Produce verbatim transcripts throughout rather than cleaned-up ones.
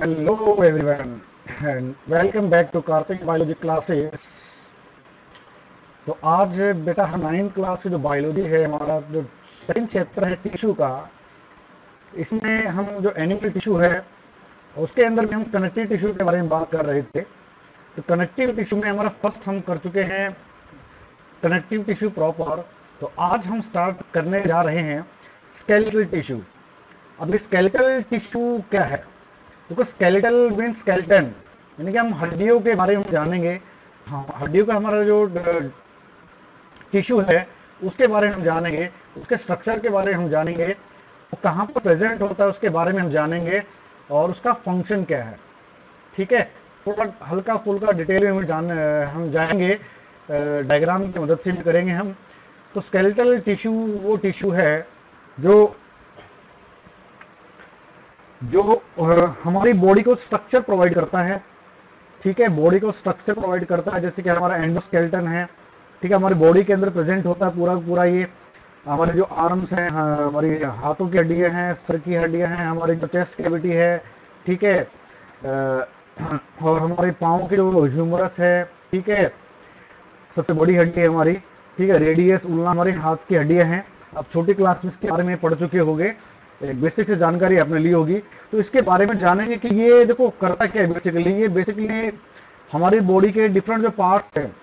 Hello everyone and welcome back to Kartik biology classes. तो आज बेटा हम नाइन्थ क्लास की जो बायोलॉजी है, हमारा जो सेकंड चैप्टर है टिश्यू का, इसमें हम जो एनिमल टिश्यू है उसके अंदर भी हम कनेक्टिव टिश्यू के बारे में बात कर रहे थे। तो कनेक्टिव टिश्यू में हमारा फर्स्ट हम कर चुके हैं कनेक्टिव टिश्यू प्रॉपर। तो आज हम स्टार्ट करने जा रहे हैं स्केलेटल टिश्यू। अब ये स्केलेटल टिश्यू क्या है? देखो, स्केलेटल मीन स्केलेटन, यानी कि हम हड्डियों के बारे में जानेंगे। हाँ, हड्डियों का हमारा जो टिश्यू है उसके बारे में हम जानेंगे, उसके स्ट्रक्चर के बारे में हम जानेंगे, वो कहाँ पर प्रेजेंट होता है उसके बारे में हम जानेंगे, और उसका फंक्शन क्या है। ठीक है, थोड़ा हल्का फुल्का डिटेल में जान हम जाएंगे, डायग्राम की मदद से भी करेंगे हम। तो स्केलेटल टिश्यू वो टिश्यू है जो जो हमारी बॉडी को स्ट्रक्चर प्रोवाइड करता है। ठीक है, बॉडी को स्ट्रक्चर प्रोवाइड करता है, जैसे कि हमारा एंडोस्केलेटन है। ठीक है, हमारी बॉडी के अंदर प्रेजेंट होता है पूरा पूरा। ये हमारे जो आर्म्स हैं, हमारी हाथों की हड्डियां हैं, सर की हड्डियां हैं, हमारी जो चेस्ट कैविटी है, ठीक है, और हमारे पाँव की जो ह्यूमरस है, ठीक है, सबसे बड़ी हड्डी है हमारी। ठीक है, रेडियस उल्ना हमारे हाथ की हड्डियां हैं। अब छोटी क्लास में इसके बारे में पढ़ चुके होंगे, एक बेसिक से जानकारी आपने ली होगी। तो इसके बारे में जानेंगे कि ये देखो करता क्या है। बेसिकली ये बेसिकली हमारी बॉडी के डिफरेंट जो पार्ट्स हैं,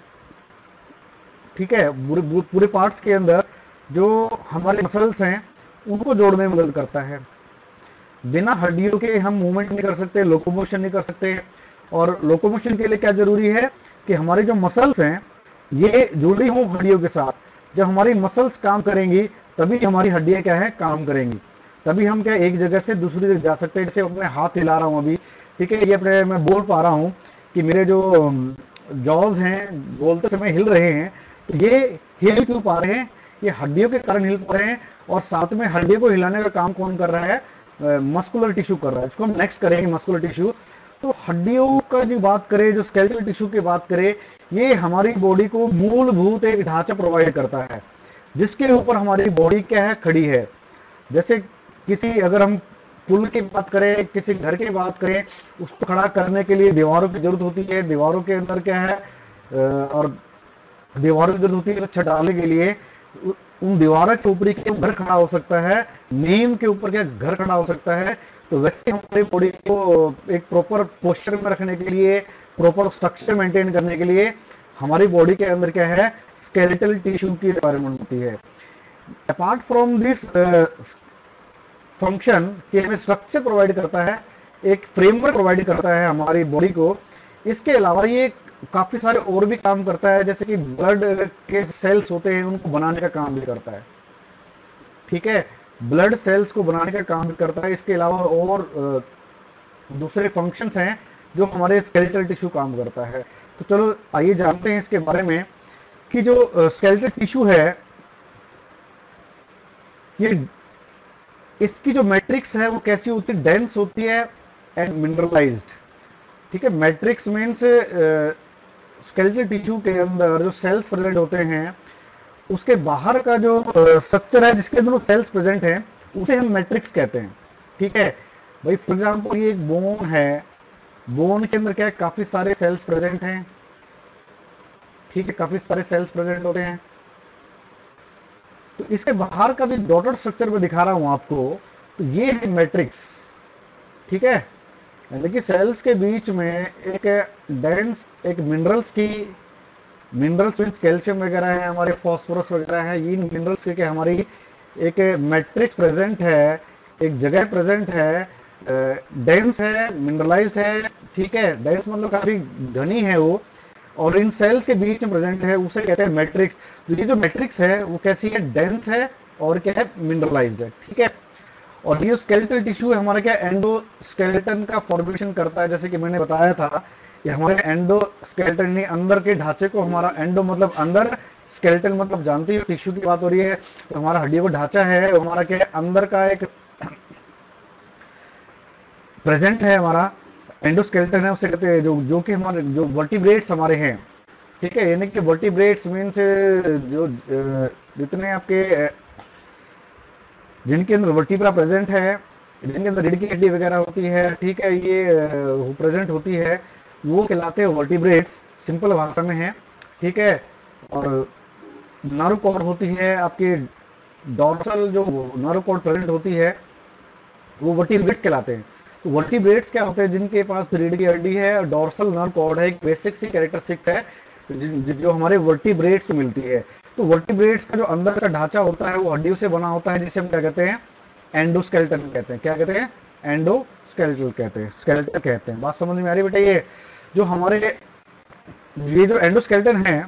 ठीक है, पूरे पूरे पार्ट्स के अंदर जो हमारे मसल्स हैं उनको जोड़ने में मदद करता है। बिना हड्डियों के हम मूवमेंट नहीं कर सकते, लोकोमोशन नहीं कर सकते। और लोकोमोशन के लिए क्या जरूरी है कि हमारे जो मसल्स हैं ये जुड़ी हों हड्डियों के साथ। जब हमारी मसल्स काम करेंगी तभी हमारी हड्डियां क्या है, काम करेंगी। तभी हम क्या एक जगह से दूसरी जगह जा सकते हैं। जैसे अपने हाथ हिला रहा हूं अभी, ठीक है, ये अपने मैं बोल पा रहा हूं कि मेरे जो जॉज हैं बोलते समय हिल रहे हैं। तो ये हिल क्यों पा रहे हैं? ये हड्डियों के कारण हिल पा रहे हैं। और साथ में हड्डियों को हिलाने का काम कौन कर रहा है? मस्कुलर टिश्यू कर रहा है। इसको हम नेक्स्ट करेंगे, मस्कुलर टिश्यू। तो हड्डियों का जो बात करें, जो स्केलेटल टिश्यू की बात करें, ये हमारी बॉडी को मूलभूत एक ढांचा प्रोवाइड करता है जिसके ऊपर हमारी बॉडी क्या है, खड़ी है। जैसे किसी अगर हम पुल की बात करें, किसी घर की बात करें, उसको खड़ा करने के लिए दीवारों की जरूरत होती है। दीवारों के अंदर क्या है, और दीवारों की जरूरत होती है छत डालने के लिए। उन दीवारों के ऊपर क्या घर खड़ा हो सकता है, नीम के ऊपर क्या घर खड़ा हो सकता है। तो वैसे हमारी बॉडी को एक प्रॉपर पोस्चर में रखने के लिए, प्रॉपर स्ट्रक्चर मेंटेन करने के लिए हमारी बॉडी के अंदर क्या है, स्केलेटल टिश्यू की रिक्वायरमेंट होती है। अपार्ट फ्रॉम दिस फंक्शन कि हमें स्ट्रक्चर प्रोवाइड करता है, एक फ्रेमवर्क प्रोवाइड करता है हमारी बॉडी को, इसके अलावा ये काफी सारे और भी काम करता है। जैसे कि ब्लड के सेल्स होते हैं उनको बनाने का काम भी करता है। ठीक है, ब्लड सेल्स को बनाने का काम भी करता है। इसके अलावा और दूसरे फंक्शंस हैं जो हमारे स्केलेटल टिश्यू काम करता है। तो चलो आइए जानते हैं इसके बारे में कि जो स्केलेटल टिश्यू है, ये इसकी जो मैट्रिक्स है वो कैसी होती है, डेंस होती है एंड मिनरलाइज्ड। ठीक है, मैट्रिक्स मीन्स स्केलेटल टिश्यू के अंदर जो सेल्स प्रेजेंट होते हैं उसके बाहर का जो स्ट्रक्चर है जिसके अंदर सेल्स प्रेजेंट हैं उसे हम मैट्रिक्स कहते हैं। ठीक है भाई, फॉर एग्जांपल ये एक बोन है, बोन के अंदर क्या है, काफी सारे सेल्स प्रेजेंट हैं। ठीक है, काफी सारे सेल्स प्रेजेंट होते हैं। तो इसके बाहर का भी डॉटेड स्ट्रक्चर में दिखा रहा हूं आपको, तो ये है मैट्रिक्स। ठीक है, यानी कि सेल्स के बीच में एक डेंस, एक मिनरल्स की, मिनरल्स मीन्स कैल्शियम वगैरह है, हमारे फॉस्फोरस वगैरह है, इन मिनरल्स के हमारी एक मैट्रिक्स प्रेजेंट है, एक जगह प्रेजेंट है, डेंस है, मिनरलाइज्ड है। ठीक है, डेंस मतलब काफी घनी है वो, और इन सेल्स के बीच में प्रेजेंट है, उसे कहते हैं मैट्रिक्स। तो ये जो मैट्रिक्स है वो कैसी है, डेंस है और क्या है, मिनरलाइज्ड है। ठीक है, और ये स्केलेटल टिश्यू है हमारा क्या, एंडोस्केलेटन का फॉर्मेशन करता है। जैसे कि मैंने बताया था, ये हमारे एंडोस्केलेटन ने अंदर के ढांचे को, हमारा एंडो मतलब अंदर, स्केलेटन मतलब जानते हो टिश्यू की बात हो रही है। तो हमारा हड्डियों का ढांचा है, हमारा क्या है, अंदर का एक प्रेजेंट है, हमारा एंडोस्केलेटन है, उसे कहते हैं, जो जो कि हमारे जो वर्टिब्रेट्स हमारे हैं। ठीक है, यानी कि वर्टिब्रेट्स मीन्स जो जितने आपके जिनके अंदर वर्टिब्रा प्रेजेंट है, जिनके अंदर रीढ़ की हड्डी वगैरह होती है, ठीक है, ये प्रेजेंट होती है, वो कहलाते हैं वर्टिब्रेट्स, सिंपल भाषा में है, ठीक है। और नर्व कॉर्ड होती है आपकी डॉर्सल, जो नर्व कॉर्ड प्रेजेंट होती है वो वर्टिब्रेट्स कहलाते हैं। तो वर्टिब्रेट्स क्या होते हैं, जिनके पास रीढ़ की हड्डी है और डॉर्सल नर्व कॉर्ड है, एक बेसिक सी कैरेक्टरिस्टिक है जो जो हमारे वर्टिब्रेट्स को मिलती है। तो वर्टिब्रेट्स का जो अंदर का ढांचा होता है वो हड्डियों से बना होता है, जिसे हम क्या कहते हैं, एंडोस्केलेटन कहते हैं। क्या कहते हैं, एंडोस्केलेटल कहते हैं, स्केलेटल कहते हैं। बात समझ में आ रही बेटा? ये जो हमारे ये जो एंडोस्केलेटन है,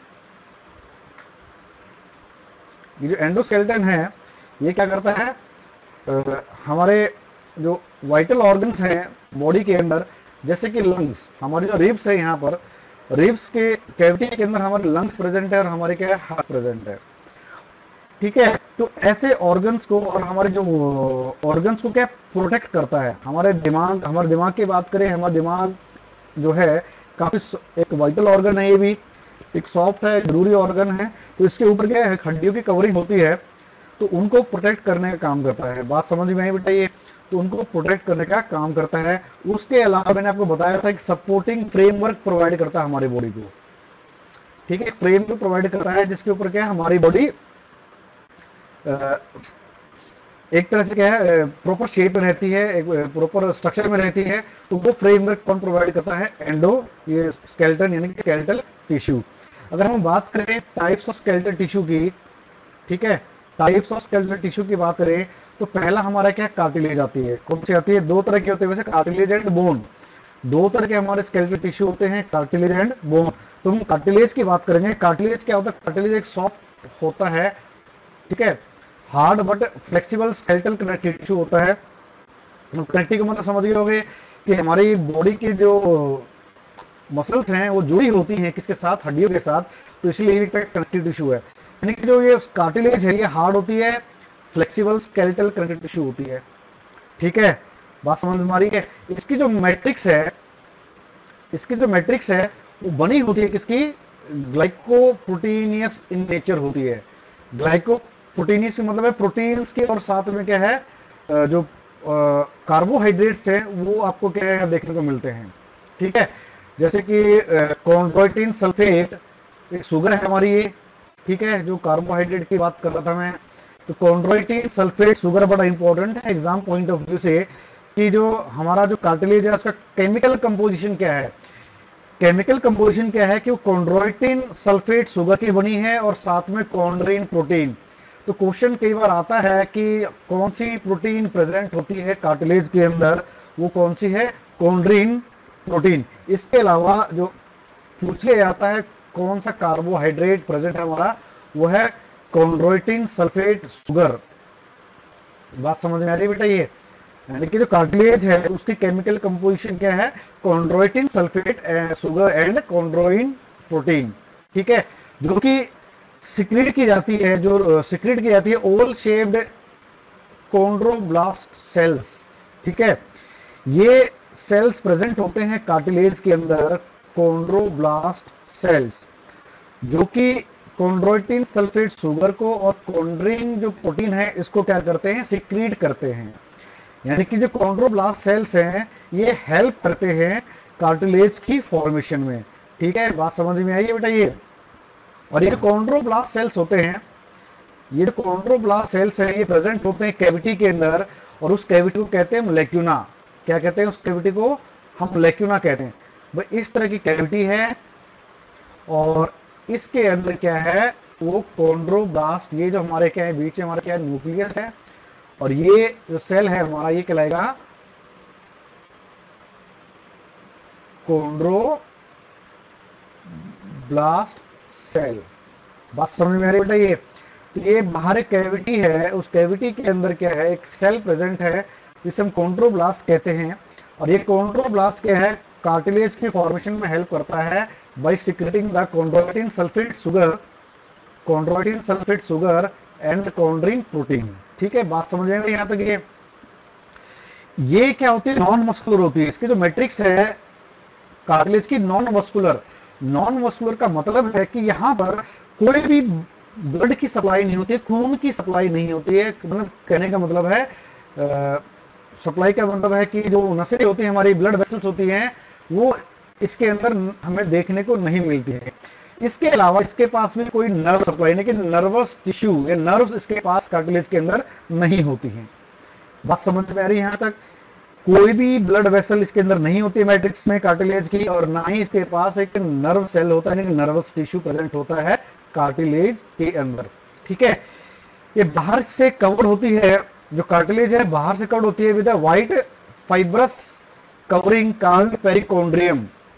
ये जो एंडोस्केलेटन है ये क्या करता है, आ, हमारे जो वाइटल ऑर्गन्स हैं बॉडी के अंदर, जैसे कि लंग्स, हमारी जो रिब्स है, यहाँ पर रिब्स के कैविटी के अंदर हमारे लंग्स प्रेजेंट है और हमारे क्या है, हार्ट प्रेजेंट है, ठीक है। तो ऐसे ऑर्गन्स को और हमारे जो ऑर्गन्स को क्या प्रोटेक्ट करता है, हमारे दिमाग, हमारे दिमाग की बात करें, हमारा दिमाग जो है काफी एक वाइटल ऑर्गन है, ये भी एक सॉफ्ट है, जरूरी ऑर्गन है। तो इसके ऊपर क्या है, हड्डियों की कवरिंग होती है, तो उनको प्रोटेक्ट करने का काम करता है। बात समझ में आई बेटा? ये तो उनको प्रोटेक्ट करने का काम करता है। उसके अलावा मैंने आपको बताया था कि सपोर्टिंग फ्रेमवर्क प्रोवाइड करता है हमारी बॉडी को, ठीक है, फ्रेमवर्क प्रोवाइड करता है जिसके ऊपर क्या है, हमारी बॉडी एक तरह से क्या है, प्रॉपर शेप में रहती है, एक प्रॉपर स्ट्रक्चर में रहती है। तो वो फ्रेमवर्क कौन प्रोवाइड करता है, एंडो ये स्केलेटन यानी कि स्केलेटल टिश्यू। अगर हम बात करें टाइप्स ऑफ स्केलेटल टिश्यू की, ठीक है, टाइप्स ऑफ स्केलेटल टिश्यू की बात करें तो पहला हमारा क्या, कार्टिलेज आती है। कौन सी आती है, दो तरह के होते हैं वैसे, कार्टिलेज एंड बोन। दो तरह के हमारे स्केलेटल टिश्यू होते हैं, कार्टिलेज एंड बोन। तो हम कार्टिलेज की बात करेंगे। कार्टिलेज क्या होता है, कार्टिलेज एक सॉफ्ट होता है, ठीक है, hard but flexible skeletal connective tissue होता है। कनेक्टिव का मतलब समझ गए होंगे कि हमारी बॉडी की जो मसल्स हैं वो जुड़ी होती हैं किसके साथ, हड्डियों के साथ, तो इसलिए ये कनेक्टिव टिश्यू है। यानी कि जो ये कार्टिलेज है ये हार्ड होती है, फ्लेक्सिबल स्केलेटल कनेक्टिव टिश्यू होती है, ठीक है। बात समझ में आ रही है? इसकी जो मैट्रिक्स है, इसकी जो मैट्रिक्स है वो बनी होती है किसकी, ग्लाइकोप्रोटीनियस इन नेचर होती है। ग्लाइकोप्रोटीनियस मतलब है प्रोटीन्स के, और साथ में क्या है, जो कार्बोहाइड्रेट्स हैं वो आपको क्या है देखने को मिलते हैं, ठीक है। जैसे कि कॉन्ड्रोइटिन सल्फेट एक शुगर है हमारी ये, ठीक है, जो कार्बोहाइड्रेट की बात कर रहा था मैं। तो कॉन्ड्रोइटिन सल्फेट शुगर बड़ा इंपॉर्टेंट है एग्जाम पॉइंट ऑफ व्यू से, कि जो हमारा जो कार्टिलेज है उसका केमिकल कंपोजिशन क्या है। केमिकल कंपोजिशन क्या है कि वो कॉन्ड्रोइटिन सल्फेट शुगर की बनी है और साथ में कॉन्ड्रीन प्रोटीन। तो क्वेश्चन कई बार आता है कि कौन सी प्रोटीन प्रेजेंट होती है कार्टिलेज के अंदर, वो कौन सी है, कॉन्ड्रीन प्रोटीन। इसके अलावा जो पूछे जाता है कौन सा कार्बोहाइड्रेट प्रेजेंट है हमारा, वो है कॉन्ड्रोइटिन सल्फेट शुगर। बात समझ में आ रही है बेटा? ये यानी कि जो कार्टिलेज है उसकी केमिकल कंपोजिशन क्या है, chondroitin sulphate sugar and chondrin protein, ठीक है, जो कि सिक्रीट की जाती है, जो सिक्रीट की जाती है ओवल शेप्ड कॉन्ड्रोब्लास्ट सेल्स, ठीक है। ये सेल्स प्रेजेंट होते हैं कार्टिलेज के अंदर, कॉन्ड्रोब्लास्ट सेल्स, जो कि कॉन्ड्रोइटिन सल्फेट शुगर को और कॉन्ड्रीन जो प्रोटीन है इसको क्या करते हैं, सिक्रीट करते हैं। यानी कि जो कॉन्ड्रोब्लास्ट सेल्स हैं ये हेल्प करते हैं कार्टिलेज की फॉर्मेशन में, ठीक है। बात समझ में आई है बेटा? ये और ये कॉन्ड्रोब्लास्ट सेल्स होते हैं, ये जो कॉन्ड्रोब्लास्ट सेल्स हैं ये प्रेजेंट होते हैं कैविटी के अंदर, और उस कैविटी को कहते हैं लेक्यूना। क्या कहते हैं उस कैविटी को, हम लेक्यूना कहते हैं। भाई इस तरह की कैविटी है और इसके अंदर क्या है, वो कॉन्ड्रोब्लास्ट, ये जो हमारे क्या है बीच में हमारा क्या है, न्यूक्लियस है, और ये जो सेल है हमारा ये कहलाएगा कॉन्ड्रोब्लास्ट सेल। बात समझ में आ रही है बेटा? ये तो ये बाहर एक कैविटी है, उस कैविटी के अंदर क्या है, एक सेल प्रेजेंट है जिसे हम कॉन्ड्रोब्लास्ट कहते हैं। और ये कॉन्ड्रोब्लास्ट क्या है, कार्टिलेज की फॉर्मेशन में हेल्प करता है by secreting the chondroitin sulphate sugar, chondroitin sulphate sugar and chondrin protein, ठीक है। बात समझ में यहां तक? ये ये क्या होती है, नॉन मस्कुलर होती है। इसकी जो मैट्रिक्स है कार्टिलेज की, नॉन मस्कुलर। नॉन मस्कुलर का मतलब है कि यहां पर कोई भी ब्लड की सप्लाई नहीं होती है, खून की सप्लाई नहीं होती है। मतलब कहने का मतलब है सप्लाई का मतलब है कि जो नसें होती हैं, हमारी ब्लड वेसल्स होती हैं, वो इसके अंदर हमें देखने को नहीं मिलती है। इसके अलावा इसके पास में कोई नर्व सप्लाई नहीं, कि नर्वस टिश्यू या नर्व्स इसके पास कार्टिलेज के अंदर नहीं होती हैं। बात समझ में आ रही है यहां तक? कोई भी ब्लड वेसल इसके अंदर नहीं होती मैट्रिक्स में कार्टिलेज की, और ना ही इसके पास एक नर्व सेल होता है, नर्वस टिश्यू प्रेजेंट होता है कार्टिलेज के अंदर। ठीक है, ये बाहर से कवर होती है, जो कार्टिलेज है बाहर से कवर होती है with a white fibrous covering called perichondrium.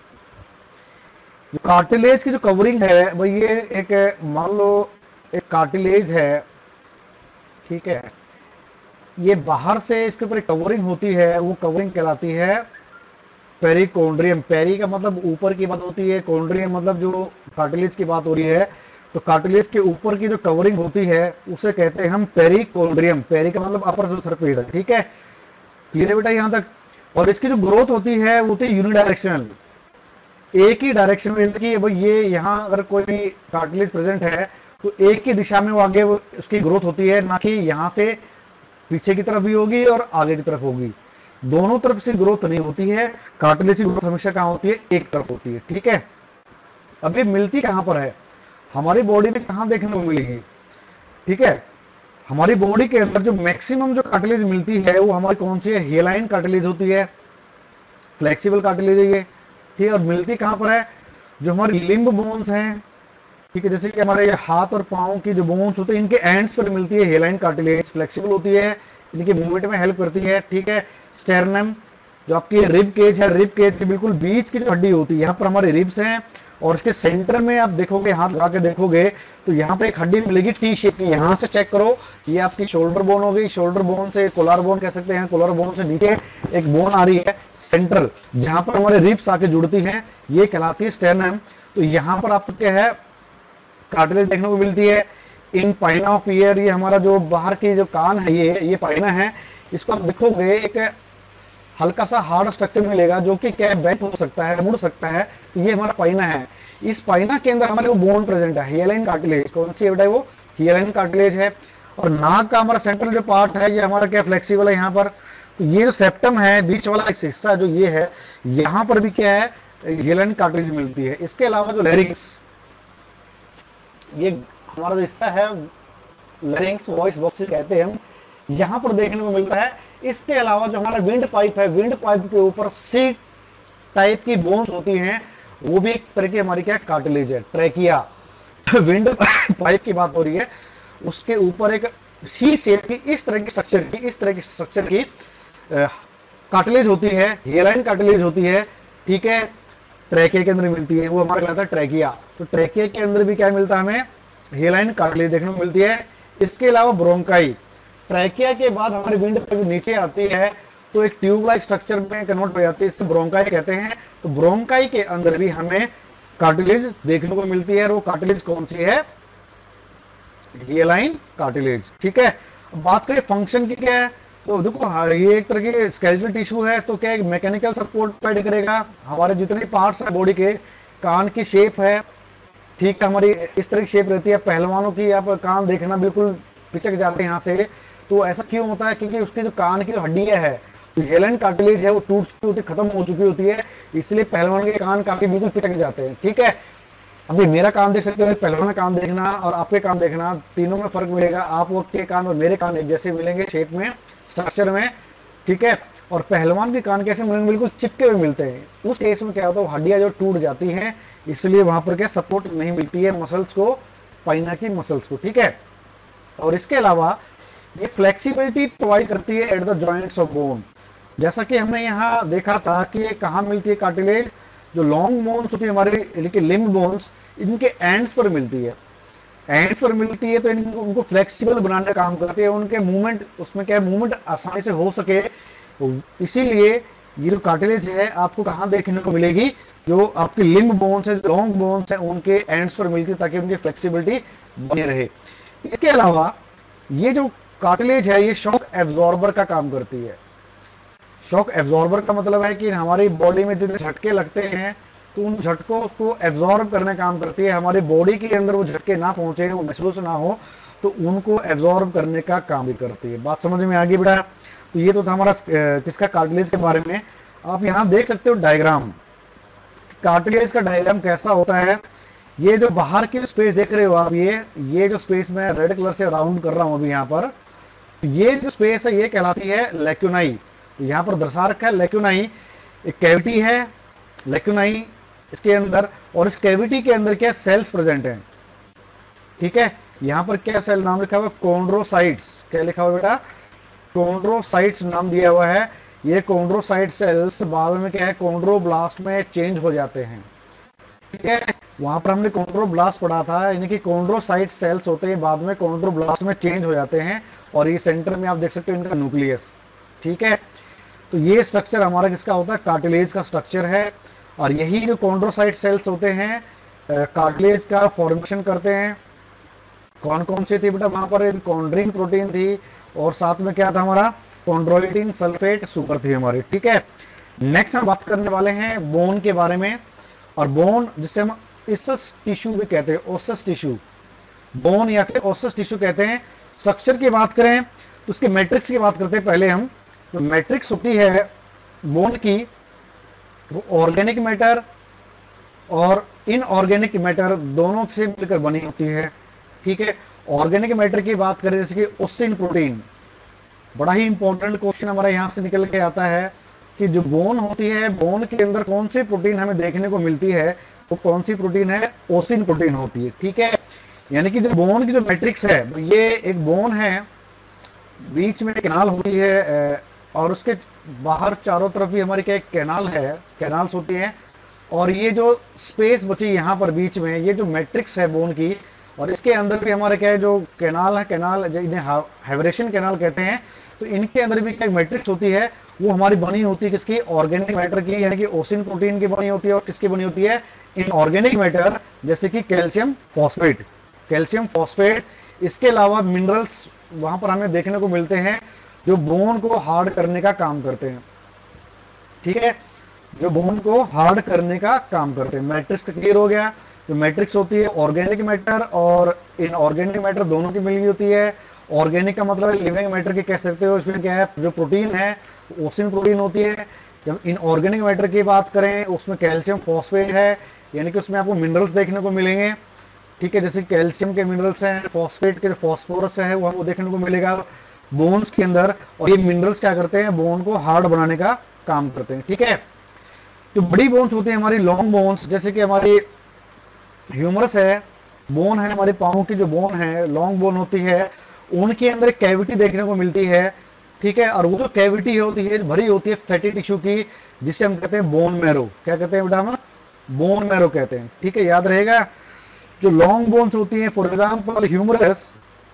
जो कार्टिलेज की जो कवरिंग है वो ये एक, मान लो एक कार्टिलेज है, ठीक है, ये बाहर से इसके ऊपर एक कवरिंग होती है, वो कवरिंग कहलाती है पेरिकोन्ड्रियम। पेरी का मतलब ऊपर की बात होती है, कोन्ड्रियम मतलब जो कार्टिलेज की बात हो रही है, तो कार्टिलेज के ऊपर की जो कवरिंग होती है उसे कहते हैं हम पेरिकोन्ड्रियम। पेरी का मतलब अपर सरफेस है। ठीक है, क्लियर है बेटा यहां तक? और इसकी जो ग्रोथ होती है वो होती है यूनिडायरेक्शनल, एक ही डायरेक्शन में, कि भाई ये यहाँ अगर कोई भी कार्टिलेज प्रेजेंट है तो एक ही दिशा में वो आगे वो उसकी ग्रोथ होती है, ना कि यहाँ से पीछे की तरफ भी होगी और आगे की तरफ होगी, दोनों तरफ से ग्रोथ नहीं होती है। कार्टिलेज की ग्रोथ हमेशा कहाँ होती है? एक तरफ होती है। ठीक है, अब ये मिलती कहां पर है? हमारी बॉडी में कहां देखने को मिलेगी? ठीक है, हमारी बॉडी के अंदर जो मैक्सिमम जो कार्टिलेज मिलती है वो हमारी कौन सी है? हियलाइन कार्टिलेज होती है, फ्लेक्सिबल कार्टिलेज है ये। ठीक है, और मिलती कहां पर है? जो हमारी लिम्ब बोन्स हैं, ठीक है, जैसे कि हमारे हाथ और पांव की जो बोन्स होते हैं इनके एंड्स पर मिलती है हियलाइन कार्टिलेज, फ्लेक्सिबल होती है, इनकी मूवमेंट में हेल्प करती है। ठीक है, स्टेरनम जो आपकी रिब केज है, रिब केज के बिल्कुल बीच की जो हड्डी होती है, यहाँ पर हमारे रिब्स हैं, और इसके सेंटर में आप देखोगे, हाथ लगा के देखोगे तो यहाँ पे एक हड्डी मिलेगी टी शेप की। यहाँ से चेक करो, ये आपकी शोल्डर बोन होगी, शोल्डर बोन से कोलर बोन कह सकते हैं, कोलर बोन से नीचे एक बोन आ रही है सेंट्रल, जहां पर हमारे रिब्स आके जुड़ती हैं, ये कहलाती है स्टेरनम। तो यहाँ पर आपको क्या है? कार्टिलेज देखने को मिलती है। इन पाइना ऑफ ईयर, ये हमारा जो बाहर की जो कान है, ये ये पाइना है, इसको आप देखोगे एक हल्का सा हार्ड स्ट्रक्चर मिलेगा जो कि क्या बेंट हो सकता है, मुड़ सकता है, तो ये हमारा पाइना है। इस पाइना के अंदर हमारे वो बोन प्रेजेंट है, हियलाइन कार्टिलेज। कौन सी है बेटा? वो हियलाइन कार्टिलेज है। और नाक का हमारा सेंट्रल जो पार्ट है ये हमारा क्या फ्लेक्सिबल है यहाँ पर। तो ये जो सेप्टम है, बीच वाला हिस्सा जो ये है, यहाँ पर भी क्या है? हियलाइन कार्टिलेज मिलती है। इसके अलावा जो लैरिंक्स, ये हमारा जो हिस्सा है लैरिंक्स, वॉइस बॉक्स कहते हैं हम, यहां पर देखने को मिलता है। इसके अलावा जो हमारा विंड पाइप है, विंड पाइप के ऊपर सी टाइप की बोन्स होती हैं, वो भी एक तरह की हमारी क्या कार्टिलेज है, ट्रैकिया। विंड पाइप की बात हो रही है, उसके ऊपर एक सी शेप की इस तरह की स्ट्रक्चर की इस तरह की स्ट्रक्चर की कार्टिलेज होती है, हियलाइन कार्टिलेज होती है। ठीक है, ट्रैकिया के अंदर मिलती है, वो हमारा कहलाता है ट्रैकिया। तो ट्रैकिया के अंदर भी क्या मिलता है हमें? हियलाइन कार्टिलेज देखने को मिलती है। इसके अलावा ब्रोंकाई, ट्रैकिया के बाद हमारी विंड पाइप नीचे आती है तो एक ट्यूब लाइक स्ट्रक्चर में कन्वर्ट हो जाती है, इससे ब्रोंकाई कहते हैं। तो ब्रोंकाई के अंदर भी हमें कार्टिलेज देखने को मिलती है, और वो कार्टिलेज कौन सी है? Hyaline cartilage. ठीक है, बात करें फंक्शन की क्या है, तो देखो ये एक तरह के स्केलेटल टिश्यू है, तो क्या एक मैकेनिकल सपोर्ट प्रोवाइड करेगा। हमारे जितने पार्ट्स है बॉडी के, कान की शेप है, ठीक है, हमारी इस तरह की शेप रहती है। पहलवानों की आप कान देखना बिल्कुल पिचक जाते हैं यहाँ से, तो ऐसा क्यों होता है? क्योंकि उसकी जो कान की जो हड्डियां है, तो हियलाइन कार्टिलेज है, वो टूट चुकी होती है, खत्म हो चुकी होती है, इसलिए पहलवान के कान काफी बिल्कुल पिचक जाते हैं। ठीक है, अभी मेरा कान देख सकते हो, पहलवान का कान देखना और आपके कान देखना, तीनों में फर्क मिलेगा। आपके कान और मेरे कान एक जैसे मिलेंगे शेप में, स्ट्रक्चर में। ठीक है, और पहलवान के कान कैसे मिलेंगे? बिल्कुल चिपके हुए मिलते हैं। उस केस में क्या होता है? हड्डियां जो टूट जाती हैं, इसलिए वहां पर क्या सपोर्ट नहीं मिलती है मसल्स को, पाइना की मसल्स को। ठीक है, और इसके अलावा ये फ्लेक्सिबिलिटी प्रोवाइड करती है at the joints of bone. जैसा कि हमने यहाँ देखा था कि ये कहाँ मिलती है कार्टिलेज? जो लॉन्ग बोन्स होती है हमारी लिम्ब बोन्स, इनके एंड्स पर मिलती है। एंड्स पर मिलती है तो इनको उनको फ्लेक्सिबल बनाने का काम करती है, उनके मूवमेंट, उसमें क्या मूवमेंट आसानी से हो सके। इसीलिए ये जो कार्टिलेज है आपको कहाँ देखने को मिलेगी? जो आपकी लिम्ब बोन्स है, लॉन्ग बोन्स है, उनके एंड्स पर मिलती है, ताकि उनकी फ्लेक्सिबिलिटी बनी रहे। इसके अलावा ये जो कार्टिलेज है ये शॉक एब्जॉर्बर का काम करती है। शॉक एब्जॉर्बर का मतलब है कि हमारी बॉडी में जितने झटके लगते हैं तो उन झटकों को एब्जॉर्ब करने का काम करती है। हमारी बॉडी के अंदर वो झटके ना पहुंचे, वो महसूस ना हो, तो उनको एब्जॉर्ब करने का काम भी करती है। बात समझ में आ गई बेटा? तो ये तो था हमारा किसका, कार्टिलेज के बारे में। आप यहाँ देख सकते हो डायग्राम, कार्टिलेज का डायग्राम कैसा होता है। ये जो बाहर की स्पेस देख रहे हो आप, ये ये जो स्पेस मैं रेड कलर से राउंड कर रहा हूं अभी यहाँ पर, ये जो स्पेस है ये कहलाती है लेक्यूनाई। तो यहाँ पर दर्शा रखा है लेक्यूनाई, एक कैविटी है लेक्यूनाई इसके अंदर, और इस कैविटी के अंदर क्या सेल्स प्रेजेंट हैं, ठीक है। यहाँ पर क्या सेल नाम लिखा हुआ है, कॉन्ड्रोसाइट्स। क्या लिखा हुआ है बेटा, कॉन्ड्रोसाइट्स नाम दिया हुआ है। ये कॉन्ड्रोसाइट सेल्स बाद में क्या है, कॉन्ड्रोब्लास्ट में चेंज हो जाते हैं, ठीक है। वहां पर हमने कॉन्ड्रोब्लास्ट पढ़ा था, यानी कि कॉन्ड्रोसाइट सेल्स होते हैं बाद में कॉन्ड्रोब्लास्ट में चेंज हो जाते हैं। और ये सेंटर में आप देख सकते हो इनका न्यूक्लियस, ठीक है। तो ये स्ट्रक्चर हमारा किसका होता है, कार्टिलेज का स्ट्रक्चर है। और यही जो कॉन्ड्रोसाइट सेल्स होते हैं कार्टिलेज का फॉर्मेशन करते हैं। कौन कौन सी थी बेटा वहां पर, कॉन्ड्रिन प्रोटीन थी, और साथ में क्या था हमारा, कॉन्ड्रोइटिन सल्फेट सुगर थी हमारी, ठीक है। नेक्स्ट हम बात करने वाले हैं बोन के बारे में। और बोन जिसे हम इसस टिश्यू भी कहते हैं, ओसस टिश्यू, बोन या फिर ओसस टिश्यू कहते हैं। स्ट्रक्चर की बात करें तो उसके मैट्रिक्स की बात करते हैं पहले हम। जो मैट्रिक्स होती है बोन की, वो ऑर्गेनिक मैटर और इनऑर्गेनिक मैटर दोनों से मिलकर बनी होती है, ठीक है। ऑर्गेनिक मैटर की बात करें जैसे कि ओसिन प्रोटीन, बड़ा ही इंपॉर्टेंट क्वेश्चन हमारा यहां से निकल के आता है कि जो बोन होती है, बोन के अंदर कौन सी प्रोटीन हमें देखने को मिलती है, वो कौन सी प्रोटीन है, ओसिन प्रोटीन होती है, ठीक है। यानी कि जो बोन की जो मैट्रिक्स है, ये एक बोन है, बीच में कैनाल होती है, और उसके बाहर चारों तरफ भी हमारी क्या कैनाल है, कैनाल्स होती हैं। और ये जो स्पेस बची यहाँ पर बीच में, ये जो मैट्रिक्स है बोन की, और इसके अंदर भी हमारे क्या है जो कैनाल है, कैनाल इन्हें हाइब्रेशन कैनाल कहते हैं। तो इनके अंदर भी क्या मैट्रिक्स होती है, वो हमारी बनी होती है किसकी, ऑर्गेनिक मैटर की, यानी कि ओसिन प्रोटीन की बनी होती है। और किसकी बनी होती है, इनऑर्गेनिक मैटर, जैसे कि कैल्शियम फॉस्फेट, कैल्शियम फॉस्फेट। इसके अलावा मिनरल्स वहां पर हमें देखने को मिलते हैं जो बोन को हार्ड करने का काम करते हैं, ठीक है, जो बोन को हार्ड करने का काम करते हैं। मैट्रिक्स क्लियर हो गया। जो मैट्रिक्स होती है ऑर्गेनिक मैटर और इनऑर्गेनिक मैटर दोनों की मिली होती है। ऑर्गेनिक का मतलब लिविंग मैटर की कह सकते हो, इसमें क्या है जो प्रोटीन है ओसिन प्रोटीन होती है। जब इनऑर्गेनिक मैटर की बात करें उसमें कैल्शियम फॉस्फेट है, यानी कि उसमें आपको मिनरल्स देखने को मिलेंगे, ठीक है, जैसे कैल्शियम के मिनरल्स हैं, फॉस्फेट के जो फॉस्फोरस है वो हमको देखने को मिलेगा बोन्स के अंदर। और ये मिनरल्स क्या करते हैं, बोन को हार्ड बनाने का काम करते हैं, ठीक है। जो बड़ी बोन्स होती है हमारी लॉन्ग बोन्स, जैसे कि हमारी ह्यूमरस है, बोन है हमारे पाँव की जो बोन है, लॉन्ग बोन होती है, उनके अंदर एक कैविटी देखने को मिलती है, ठीक है। और वो जो कैविटी होती है भरी होती है फैटी टिश्यू की, जिसे हम कहते हैं बोन मैरो। क्या कहते हैं बेटा हम, बोन मैरो कहते हैं, ठीक है, याद रहेगा। जो लॉन्ग बोन्स होती हैं, फॉर एग्जांपल ह्यूमरस,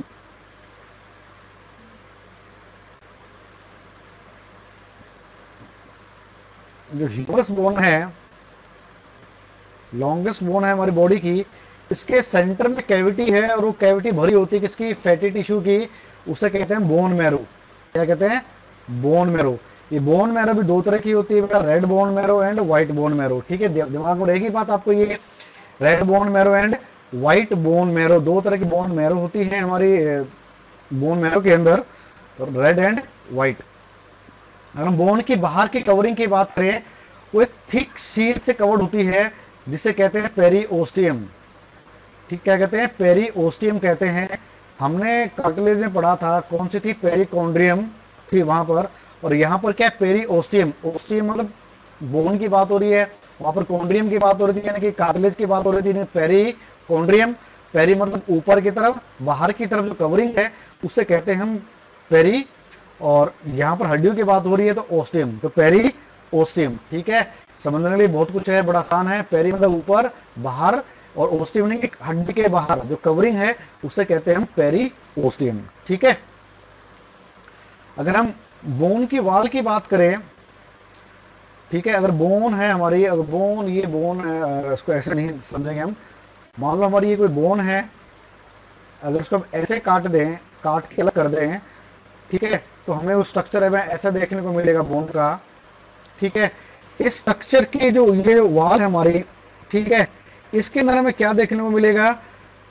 जो ह्यूमरस बोन है, लॉन्गेस्ट बोन है हमारी बॉडी की, इसके सेंटर में कैविटी है और वो कैविटी भरी होती है किसकी, फैटी टिश्यू की, उसे कहते हैं बोन मैरो। क्या कहते हैं, बोन मैरो। ये बोन मैरो भी दो तरह की होती है बेटा, red bone marrow and white bone marrow, ठीक है, दिमाग में रहेगी बात आपको ये, red bone marrow and white bone marrow, दो तरह की बोन मैरो होती है हमारी बोन मैरो के अंदर, रेड एंड व्हाइट। अगर हम बोन की बाहर की कवरिंग की बात करें, वो एक थिक शील से कवर्ड होती है जिसे कहते हैं पेरीओस्टियम, ठीक, क्या कहते हैं, पेरीओस्टियम कहते हैं। हमने कार्टिलेज में पढ़ा था, कौन सी थी, पेरिकॉन्ड्रियम थी वहां पर, और यहाँ पर क्या है पेरीओस्टियम। ओस्टियम मतलब बोन की बात हो रही है, वहां पर कॉन्ड्रियम की बात हो रही थी, यानी कि कार्टिलेज की बात हो रही थी। पेरीकॉन्ड्रियम, पेरी मतलब ऊपर की तरफ, बाहर की तरफ जो कवरिंग है उसे कहते हैं हम पेरी, और यहाँ पर हड्डियों की बात हो रही है तो ओस्टियम, तो पेरी ओस्टियम, ठीक है। समझने के लिए बहुत कुछ है, बड़ा आसान है। पेरी मतलब ऊपर, बाहर, और ओस्टियम की हड्डी के बाहर जो कवरिंग है उसे कहते हैं हम पेरी ओस्टियम, ठीक है। अगर हम बोन की वाल की बात करें, ठीक है, अगर बोन है हमारी, अगर बोन, ये बोन है, इसको ऐसे नहीं समझेंगे हम, मान लो हमारी ये कोई बोन है, अगर उसको ऐसे काट दें, काट के अलग कर दें, ठीक है, तो हमें वो स्ट्रक्चर है ऐसा देखने को मिलेगा बोन का, ठीक है। इस स्ट्रक्चर की जो ये वाल है हमारी, ठीक है, इसके अंदर हमें क्या देखने को मिलेगा,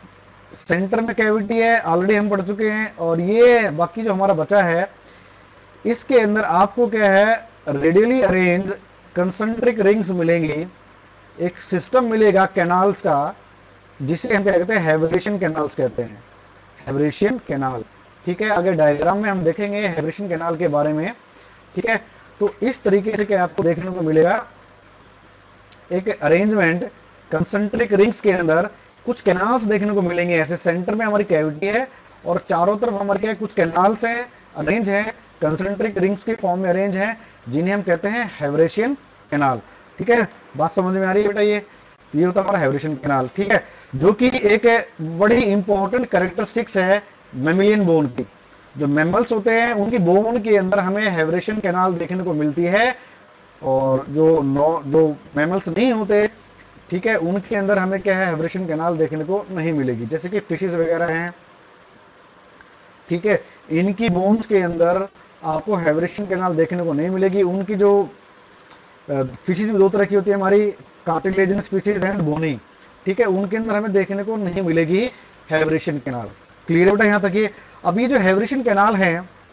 सेंटर में कैविटी है, ऑलरेडी हम पढ़ चुके हैं। और ये बाकी जो हमारा बचा है, इसके अंदर आपको क्या है, रेडियली अरेंज कंसेंट्रिक रिंग्स मिलेंगी, एक सिस्टम मिलेगा कैनाल्स का, जिसे हम क्या कहते हैं, हेवरेशन कैनाल्स कहते हैं, हेवरेशन कैनाल। ठीक है, आगे डायग्राम में हम देखेंगे हेवरेशन कैनाल के बारे में। ठीक है, तो इस तरीके से क्या आपको देखने को मिलेगा, एक अरेंजमेंट कंसेंट्रिक रिंग्स के अंदर कुछ कैनाल्स देखने को मिलेंगे। ऐसे सेंटर में हमारी कैविटी है और चारों तरफ हमारे क्या है, कुछ कैनाल्स हैं, अरेंज है, कंसेंट्रिक रिंग्स के फॉर्म में अरेंज है, जिन्हें हम कहते हैं हेवरेशियन कैनाल। ठीक है, बात समझ में आ रही है बेटा? ये ये होता है हमारा हेवरेशियन कैनाल। ठीक है, जो कि एक बड़ी इंपॉर्टेंट कैरेक्टरिस्टिक्स है मैमिलियन बोन की। जो मैमल्स होते हैं उनकी बोन के अंदर हमें हेवरेशियन कैनाल देखने को मिलती है, और जो नो जो मैमल्स नहीं होते, ठीक है, उनके अंदर हमें क्या है, हेवरेशियन कैनाल देखने को नहीं मिलेगी। जैसे कि फिशेस वगैरह हैं, ठीक है, इनकी बोन्स के अंदर आपको हेवरेशियन कैनाल देखने को नहीं मिलेगी। उनकी जो फिशेस भी दो तरह की होती है, हमारी कार्टिलेजिनस फिशेस एंड बोनी, ठीक है, उनके अंदर हमें देखने को नहीं मिलेगी हेवरेशियन कैनाल। क्लियर है बेटा यहां तक? ये अब ये जो हेवरेशियन कैनाल है,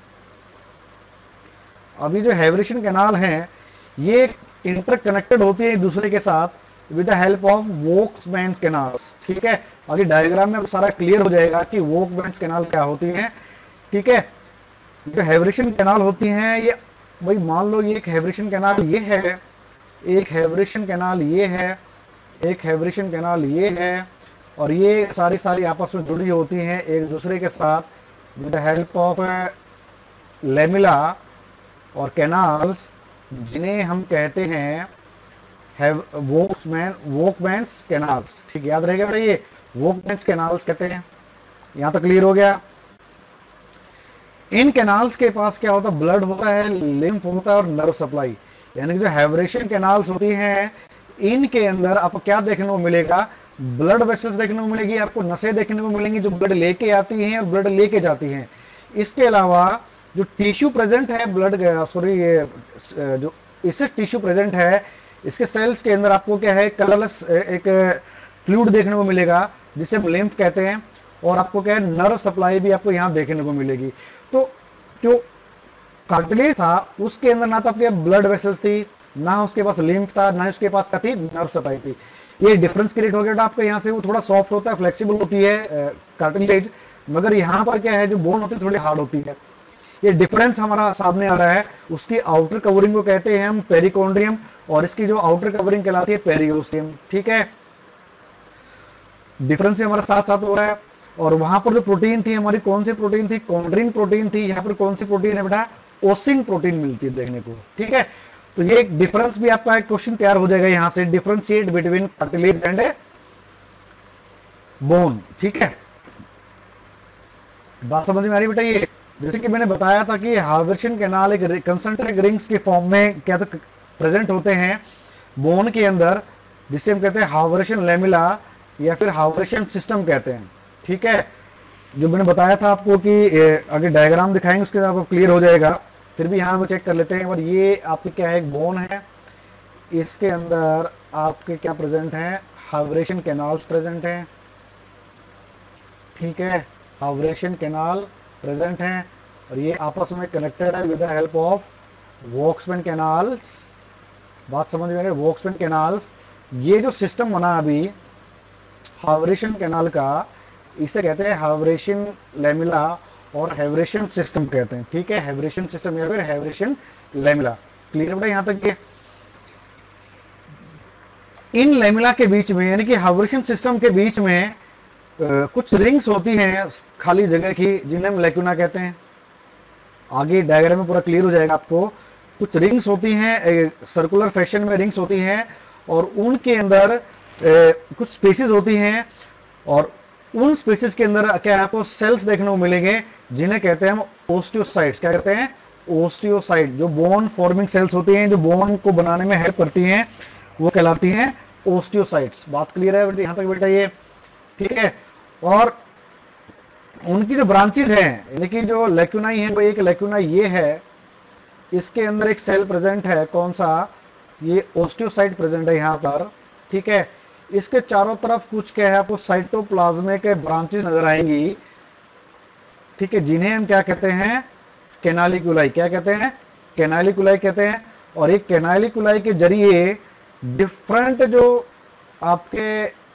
अभी जो हेवरेशियन कैनाल है, ये इंटरकनेक्टेड होती है एक दूसरे के साथ with the help of Volkmann's canals. ठीक है, आगे डायग्राम में सारा क्लियर हो जाएगा कि वोक्समैन्स कैनाल क्या होती हैं। ठीक है, जो हेवरेशियन कैनाल होती हैं, ये भाई मान लो ये एक हेवरेशियन कैनाल ये है, एक हेवरेशियन कैनाल ये है, एक हेवरेशियन कैनाल ये है, और ये सारी सारी आपस में जुड़ी होती हैं एक दूसरे के साथ with the help of lamella और कैनाल्स, जिन्हें हम कहते हैं वोक्समैन वोकमैन्स कैनाल्स। ठीक, याद रहेगा बेटा, ये वोकमैन्स कैनाल्स कहते हैं। यहां तक क्लियर हो गया? इन कैनाल्स के पास क्या होता है, ब्लड होता है, लिम्फ होता है और नर्व सप्लाई। यानी कि जो हेवरेशियन कैनाल्स होती हैं, इनके अंदर आपको क्या देखने को मिलेगा, ब्लड वेसल्स देखने को मिलेगी, आपको नसें देखने को मिलेंगी जो ब्लड लेके आती हैं और ब्लड लेके जाती हैं। इसके अलावा जो टिश्यू प्रेजेंट है, ब्लड सॉरी ये जो इससे टिश्यू प्रेजेंट है, इसके सेल्स के अंदर आपको क्या है, कलरलेस एक फ्लूइड देखने को मिलेगा जिसे हम लिम्फ कहते हैं, और आपको क्या है, नर्व सप्लाई भी आपको यहां देखने को मिलेगी। तो जो कार्टिलेज था उसके अंदर ना तो आपके ब्लड वेसल्स थी, ना उसके पास लिम्फ था, ना उसके पास क्या थी, नर्व सप्लाई थी। ये डिफरेंस क्रिएट हो गया आपको यहाँ से। वो थोड़ा सॉफ्ट होता है, फ्लेक्सिबल होती है कार्टिलेज, मगर यहाँ पर क्या है, जो बोन होती है थोड़ी हार्ड होती है। ये डिफरेंस हमारा सामने आ रहा है। उसकी आउटर कवरिंग को कहते हैं हम पेरिकोन्ड्रियम, और इसकी जो आउटर कवरिंग कहलाती है पेरियोस्टियम। ठीक है, डिफरेंस हमारा साथ साथ हो रहा है। और वहां पर जो प्रोटीन थी हमारी, कौन सी प्रोटीन थी, कॉन्ड्रिन प्रोटीन थी। यहाँ पर कौन सी प्रोटीन है बेटा, ओसिन प्रोटीन मिलती है देखने को। ठीक है, तो ये एक डिफरेंस भी आपका एक क्वेश्चन तैयार हो जाएगा यहां से, differentiate between cartilage and bone. ठीक है, बात समझ में आ रही बेटा? ये जैसे कि मैंने बताया था कि हेवरेशियन कैनाल एक कंसेंट्रिक रिंग्स के फॉर्म में क्या तो प्रेजेंट होते हैं बोन के अंदर, जिसे हम कहते हैं हेवरेशियन लेमिला या फिर हेवरेशियन सिस्टम कहते हैं। ठीक है, जो मैंने बताया था आपको कि आगे डायग्राम दिखाएंगे उसके बाद आपको क्लियर हो जाएगा, फिर भी यहाँ हम चेक कर लेते हैं। और ये आपके क्या है, एक बोन है, इसके अंदर आपके क्या प्रेजेंट है, हेवरेशियन कैनाल्स प्रेजेंट हैं। ठीक है, हेवरेशियन कैनाल प्रेजेंट हैं, और ये आपस में कनेक्टेड है विद द हेल्प ऑफ वोक्समैन कैनाल्स। बात समझ में आ रही है? वोक्समैन कैनाल्स, ये जो सिस्टम बना अभी हेवरेशियन कैनाल का, इसे कहते हैं हेवरेशियन लेमिला और हेवरेशियन सिस्टम कहते हैं। ठीक है, हेवरेशियन सिस्टम या फिर हेवरेशियन लेमिला। क्लियर है बेटा यहां तक के? इन लेमिला के बीच में, यानी कि हेवरेशियन सिस्टम के बीच में आ, कुछ रिंग्स होती हैं खाली जगह की, जिन्हें हम लेक्यूना कहते हैं। आगे डायग्राम में पूरा क्लियर हो जाएगा आपको। कुछ रिंग्स होती हैं, सर्कुलर फैशन में रिंग्स होती हैं, और उनके अंदर ए, कुछ स्पेसेस होती हैं, और उन स्पेसेस के अंदर क्या आपको सेल्स देखने को मिलेंगे जिन्हें कहते हैं हम ओस्टियोसाइट्स। क्या कहते हैं? ओस्टियोसाइट। जो बोन फॉर्मिंग सेल्स होती हैं, जो बोन को बनाने में हेल्प करती हैं, वो कहलाती हैं ओस्टियोसाइट्स। बात क्लियर है यहां तक बेटा ये? ठीक है, और उनकी जो ब्रांचेज हैं, यानी कि जो लेक्यूनाई है, वो एक लेक्यूना ये है, इसके अंदर एक सेल प्रेजेंट है, कौन सा, ये ओस्टियोसाइट प्रेजेंट है यहाँ पर। ठीक है, इसके चारों तरफ कुछ क्या है, आपको साइटोप्लाज्म के ब्रांचेस नजर आएंगी। ठीक है, जिन्हें हम क्या कहते हैं, कैनालिकुलाई, क्या कहते हैं, कैनालिकुलाई कहते हैं। और एक कैनालिकुलाई के जरिए डिफरेंट जो आपके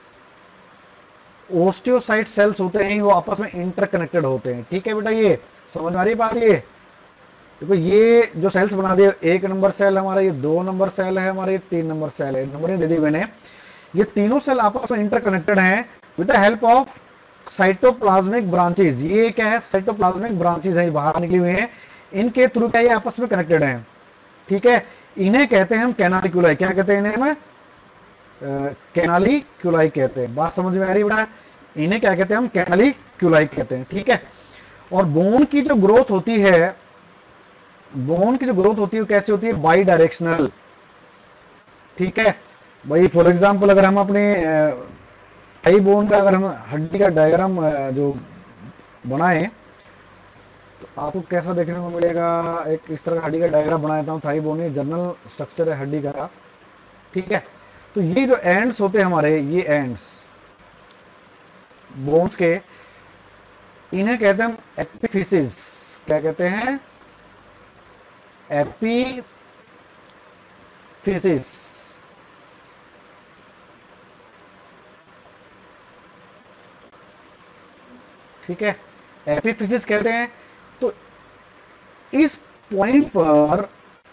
ओस्टियोसाइट सेल्स होते हैं वो आपस में इंटरकनेक्टेड होते हैं। ठीक है बेटा, ये समझ आ रही बात। ये देखो ये जो सेल्स बना दिए, एक नंबर सेल हमारा, ये दो नंबर सेल है हमारे, ये तीन नंबर सेल है, नंबर दे दी मैंने। ये तीनों सेल आपस में इंटरकनेक्टेड हैं with the help of cytoplasmic branches. ये क्या है, साइटोप्लाज्मिक ब्रांचेस है, बाहर निकली हुई हैं, इनके थ्रू क्या ये आपस में कनेक्टेड हैं। ठीक है, इन्हें कहते हैं हम कैनालिकुलाई। क्या कहते हैं इन्हें हम, कैनालिकुलाई कहते हैं। बात समझ में आ रही बेटा, इन्हें क्या कहते हैं हम, कैनालिकुलाई कहते हैं। ठीक है, और बोन की जो ग्रोथ होती है, बोन की जो ग्रोथ होती है वो कैसी होती है, बाई डायरेक्शनल। ठीक है भाई, फॉर एग्जांपल अगर हम अपने थाई बोन का, अगर हम हड्डी का डायग्राम जो बनाए तो आपको कैसा देखने को मिलेगा, एक इस तरह का हड्डी का डायग्राम बनाता हूँ। थाई बोन जनरल स्ट्रक्चर है हड्डी का। ठीक है, तो ये जो एंड्स होते हैं हमारे, ये एंड्स बोन्स के, इन्हें कहते हैं हम एपिफिसिस। क्या कहते हैं, एपिफिसिस। ठीक है, एपिफिसिस कहते हैं। तो इस पॉइंट पर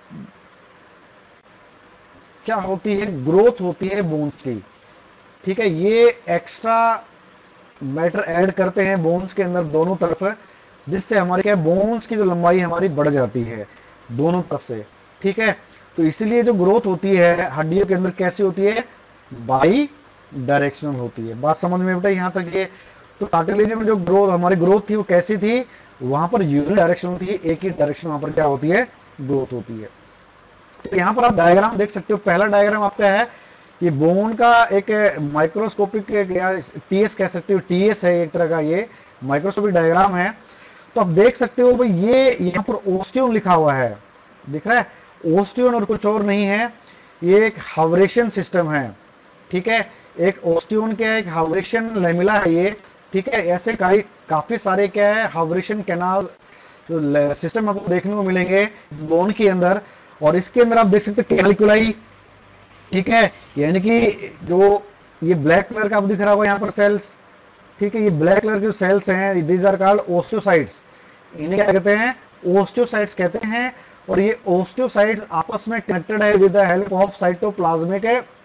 क्या होती है, ग्रोथ होती है बोन्स की। ठीक है, ये एक्स्ट्रा मैटर ऐड करते हैं बोन्स के अंदर दोनों तरफ, जिससे हमारी क्या, बोन्स की जो लंबाई हमारी बढ़ जाती है दोनों तरफ से। ठीक है, तो इसीलिए जो ग्रोथ होती है हड्डियों के अंदर कैसी होती है, बाई डायरेक्शनल होती है। बात समझ में बेटा यहां तक ये। तो कार्टिलेज में जो ग्रोथ हमारी ग्रोथ थी वो कैसी थी, वहां पर यूनि डायरेक्शन थी, एक ही डायरेक्शन वहां पर क्या होती है, ग्रोथ होती है। तो यहां पर आप डायग्राम देख सकते हो। पहला डायग्राम आपका है कि बोन का एक माइक्रोस्कोपिक या टीएस कह सकते हो, टीएस है एक तरह का, ये माइक्रोस्कोपिक डायग्राम है। तो आप देख सकते हो भाई, ये यहां पर ओस्टियोन लिखा हुआ है, दिख रहा है, ओस्टियोन और कुछ और नहीं है, ये एक हाइब्रेशन सिस्टम है। ठीक है, एक ओस्टियोन क्या है, एक हाइब्रेशन लेमिला है ये। ठीक है, ऐसे कई काफी सारे क्या है, हाइब्रेशन कैनाल जो सिस्टम आपको देखने को मिलेंगे इस बोन के अंदर। और इसके अंदर आप देख सकते हो कैनालिकुलाई। ठीक है, यानी कि जो ये ब्लैक कलर का आप दिख रहा होगा यहाँ पर सेल्स। ठीक है, ये ब्लैक कलर के सेल्स हैं, दीज आर कॉल्ड ओस्टियोसाइट्स। इन्हें क्या कहते हैं, ओस्टियोसाइट्स कहते हैं। और ये ओस्टियोसाइट्स आपस में कनेक्टेड है with the help of cytoplasmic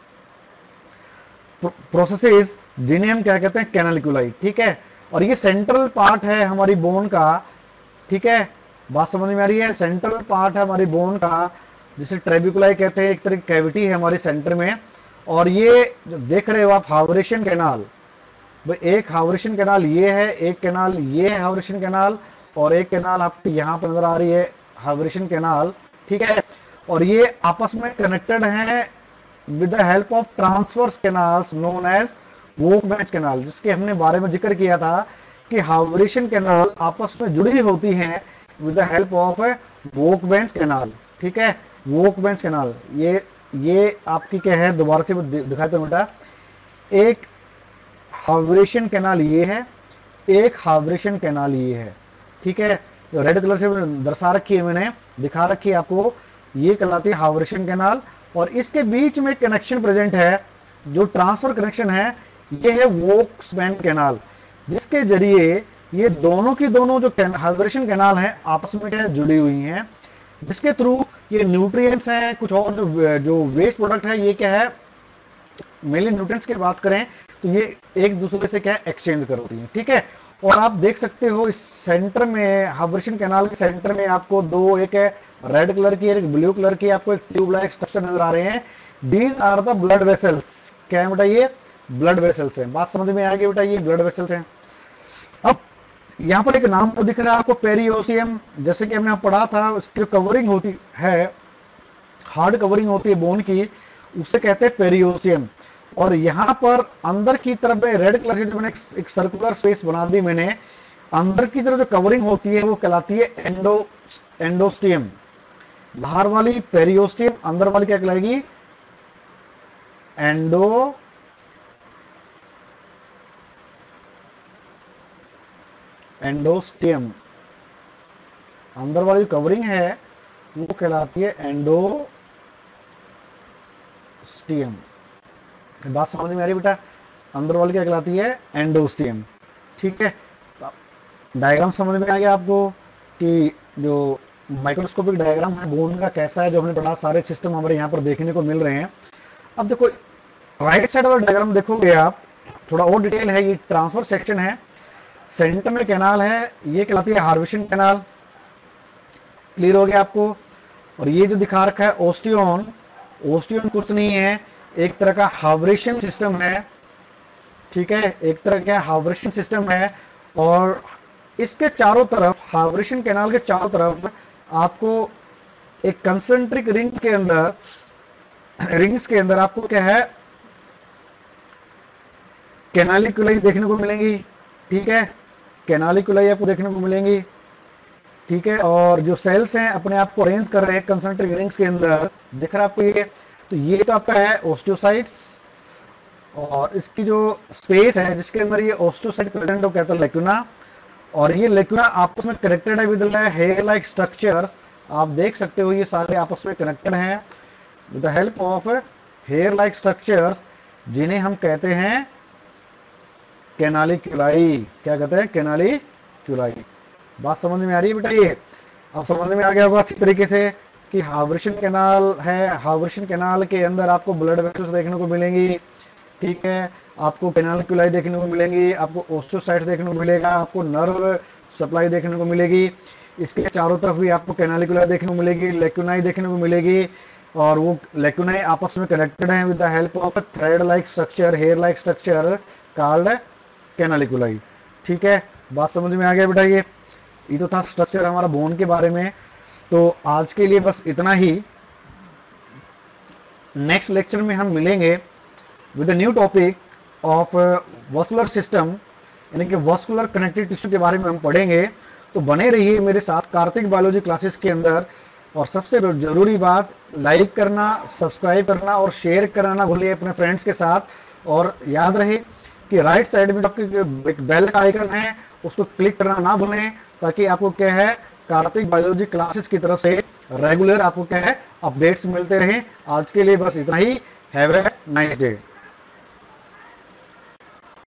processes, जिन्हें हम क्या कहते हैं, कैनालिकुलाई। ठीक है, और ये सेंट्रल पार्ट है हमारी बोन का। ठीक है, बात समझ में आ रही है, सेंट्रल पार्ट है हमारी बोन का, जिसे ट्रेबिकुलाई कहते हैं, एक तरह की कैविटी है हमारे सेंटर में। और ये जो देख रहे हो आप हाइब्रेशन कैनाल, भाई एक हाइब्रेशन कैनाल ये है, एक कैनाल ये है हाइब्रेशन कैनाल, और एक कैनाल आपको यहाँ पर नजर आ रही है हाइब्रेशन कैनाल। ठीक है, और ये आपस में कनेक्टेड हैं with the help of transverse canals known as वोकबेंच कैनाल, जिसके हमने बारे में जिक्र किया था कि हाइब्रेशन कैनाल आपस में जुड़ी होती हैं विद द हेल्प ऑफ वोकबेंच कैनाल। ठीक है, वोकबेंच कैनाल, ये ये आपकी क्या है, दोबारा से दिखाते हैं बेटा, एक हाइब्रेशन कैनाल ये है, एक हाइब्रेशन कैनाल ये है। ठीक है, जो रेड कलर से दर्शा रखी है मैंने, दिखा रखी है आपको, ये कहलाती है हाइब्रेशन कैनाल। और इसके बीच में कनेक्शन प्रेजेंट है, जो ट्रांसफर कनेक्शन है, ये है वोक्समैन कैनाल, जिसके जरिए ये दोनों की दोनों जो हाइब्रेशन कैनाल है आपस में क्या जुड़ी हुई हैं, जिसके थ्रू ये न्यूट्रिएंट्स हैं, कुछ और जो जो वेस्ट प्रोडक्ट है, ये क्या है, मेनली न्यूट्रिएंट्स की बात करें तो ये एक दूसरे से क्या एक्सचेंज करती हैं। ठीक है, और आप देख सकते हो इस सेंटर में, हाइब्रेशन कैनाल के सेंटर में आपको दो, एक है रेड कलर की, एक ब्लू कलर की, आपको एक ट्यूब लाइक स्ट्रक्चर नजर आ रहे हैं। These are the blood vessels. क्या है बेटा, ये ब्लड वेसल्स हैं। बात समझ में आ गई बेटा, ये ब्लड वेसल्स हैं। अब यहाँ पर एक नाम तो दिख रहा है आपको, पेरियोसियम, जैसे कि हमने पढ़ा था, उसकी जो कवरिंग होती है, हार्ड कवरिंग होती है बोन की, उसे कहते हैं पेरियोसियम। और यहाँ पर अंदर की तरफ रेड कलर से जो मैंने एक सर्कुलर स्पेस बना दी मैंने, अंदर की तरफ जो कवरिंग होती है वो कहलाती है एंडो एंडोस्टियम। बाहर वाली पेरियोस्टियम, अंदर वाली क्या कहलाएगी, एंडो एंडोस्टियम। अंदर वाली कवरिंग है वो कहलाती है एंडोस्टियम। बात समझ में आ रही बेटा? अंदर वाली क्या कहलाती है? एंडोस्टियम। ठीक है, डायग्राम समझ में आ गया आपको कि जो माइक्रोस्कोपिक डायग्राम है बोन का कैसा है, जो हमने पढ़ा, सारे सिस्टम हमारे यहाँ पर देखने को मिल रहे हैं। अब देखो राइट साइड वाला डायग्राम देखोगे आप, थोड़ा और डिटेल है, ये ट्रांसफर सेक्शन है, सेंटर में कैनाल है, ये कहलाती है हार्वेस्टिंग कैनाल। क्लियर हो गया आपको? और ये जो दिखा रखा है ओस्टियोन, ओस्टियोन कुछ नहीं है, एक तरह का हार्वेस्टिंग सिस्टम है। ठीक है, एक तरह का हार्वेस्टिंग सिस्टम है, और इसके चारों तरफ, हार्वेस्टिंग कैनाल के चारों तरफ आपको एक कंसेंट्रिक रिंग के अंदर, रिंग्स के अंदर आपको क्या है, कैनालिकुलाई देखने को मिलेंगी। ठीक है, कैनालिकुलाई आपको देखने को मिलेंगी। ठीक है, और जो सेल्स हैं अपने आप को अरेंज कर रहे हैं कंसेंट्रिक रिंग्स के अंदर, दिख रहा है आपको ये? तो ये तो आपका है ओस्टियोसाइट्स, और इसकी जो स्पेस है जिसके अंदर ये ओस्टियोसाइट प्रेजेंट हो कहता है लेक्यूना, और ये लेक्यूना आपस में कनेक्टेड है विद हेयर लाइक स्ट्रक्चर्स। आप देख सकते हो ये सारे आपस में कनेक्टेड हैं with the help of hair like structures, जिन्हें हम कहते हैं कैनालिक्यूलाई। क्या कहते हैं? कैनालिक्यूलाई। बात समझ में आ रही है बेटा? ये अब समझ में आ गया होगा अच्छी तरीके से कि हार्वेस्टिंग कैनाल है, हार्वेस्टिंग कैनाल के अंदर आपको ब्लड वेसल्स देखने को मिलेंगी। ठीक है, आपको कैनालिक्यूलाई देखने को मिलेंगी, आपको ओस्टियोसाइट्स देखने को मिलेगा, आपको नर्व सप्लाई देखने को मिलेगी, इसके चारों तरफ भी आपको कैनालिक्यूलाई देखने को मिलेगी, लेक्यूनाई देखने को मिलेगी, और वो लेक्यूनाई आपस में कनेक्टेड है with the help of thread like structure, hair like structure called canaliculi. ठीक है, बात समझ में आ गया बेटा? ये ये तो था स्ट्रक्चर हमारा बोन के बारे में। तो आज के लिए बस इतना ही। नेक्स्ट लेक्चर में हम मिलेंगे with a new topic of vascular system, यानी कि वस्कुलर कनेक्टिव टिश्यू के बारे में हम पढ़ेंगे। तो बने रहिए मेरे साथ कार्तिक बायोलॉजी क्लासेस के अंदर, और सबसे जरूरी बात, लाइक करना, सब्सक्राइब करना और शेयर करना ना भूलिए अपने फ्रेंड्स के साथ। और याद रहे कि राइट साइड में आपके एक बेल का आइकन है, उसको क्लिक करना ना भूलें, ताकि आपको क्या है, कार्तिक बायोलॉजी क्लासेस की तरफ से रेगुलर आपको क्या है, अपडेट्स मिलते रहें। आज के लिए बस इतना ही। Have a nice day.